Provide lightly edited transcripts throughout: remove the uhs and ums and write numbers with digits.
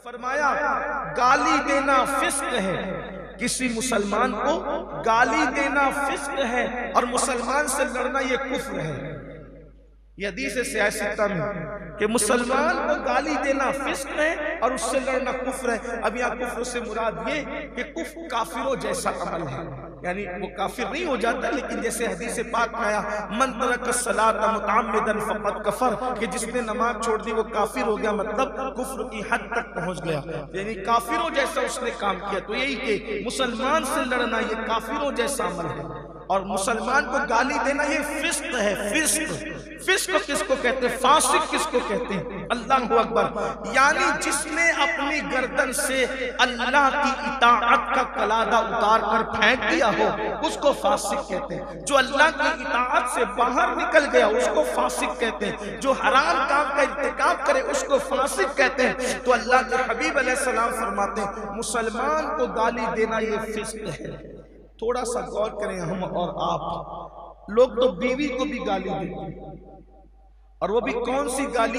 फरमाया गाली देना फिस्क है, किसी मुसलमान को गाली देना फिस्क है और मुसलमान से लड़ना ये कुफ्र है। ये हदीस है सियासत में कि मुसलमान को गाली देना फिस्क है और उससे लड़ना कुफ्र है। अब यहाँ कुफ्र से मुराद ये कि कुफ्र काफिरों जैसा अमल है, यानी वो काफिर नहीं हो जाता, लेकिन जैसे हदीस पाक में आया मन तरक सलात मुतअम्मिदन फक़द कफर, कि जिसने नमाज छोड़ दी वो काफिर हो गया, मतलब कुफ्र की हद तक पहुंच गया, यानी काफिरों जैसा उसने काम किया। तो यही कि मुसलमान से लड़ना ये काफिरों जैसा अमल है और मुसलमान को गाली देना ये फिस्क है। फिस्क किसको कहते हैं? फासिक किसको कहते हैं? अल्लाहु अकबर। यानी जिसने अपनी गर्दन से अल्लाह की इताअत का कलादा उतार कर फेंक दिया हो उसको फासिक कहते हैं। जो अल्लाह की इताअत से बाहर निकल गया उसको फासिक कहते हैं। जो हराम काम का इर्तिकाब करे उसको फासिक कहते हैं। तो अल्लाह के हबीब अलैहिस्सलाम फरमाते हैं मुसलमान को गाली देना ये फिस्क है। थोड़ा सा गौर करें हम और आप, लोग तो बीवी को भी गाली देते हैं, और वो भी कौन सी गाली?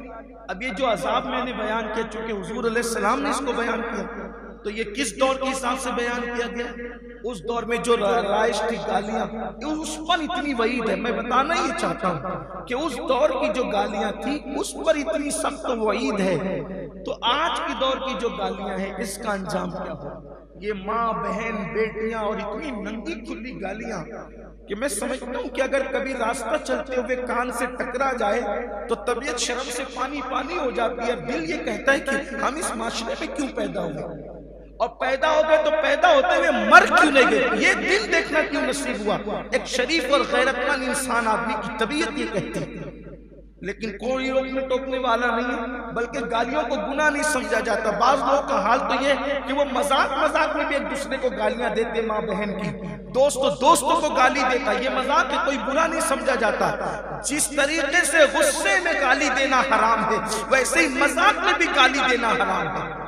अब ये जो अजाब मैंने बयान किया, चूंकि हुजूर अलैहिस्सलाम ने इसको बयान किया, तो ये किस दौर के हिसाब से बयान किया गया? उस दौर में जो राइश थी गालियां, उस पर इतनी वईद है। मैं बताना ही चाहता हूँ कि उस दौर की जो गालियां थी उस पर इतनी सख्त वईद है। तो आज की दौर की जो गालियां हैं इसका अंजाम क्या हो? ये माँ बहन बेटियां और इतनी नंगी खुली गालियां कि मैं समझता हूँ कि अगर कभी रास्ता चलते हुए कान से टकरा जाए तो तबीयत शर्म से पानी पानी हो जाती है। दिल ये कहता है कि हम इस माशरे में क्यों पैदा हुए, और पैदा हो गए तो पैदा होते हुए मर क्यों नहीं गए? ये दिन देखना क्यों नसीब हुआ? एक शरीफ और गैरतमंद इंसान आदमी की तबीयत ये कहती है, लेकिन कोई रोकने टोकने वाला नहीं है, बल्कि गालियों को गुनाह नहीं समझा जाता। बाज लोगों का हाल तो ये कि वो मजाक मजाक में भी एक दूसरे को गालियां देते, माँ बहन की, दोस्तों को गाली देता, ये मजाक है, कोई बुरा नहीं समझा जाता। जिस तरीके से गुस्से में गाली देना हराम है वैसे ही मजाक में भी गाली देना हराम है।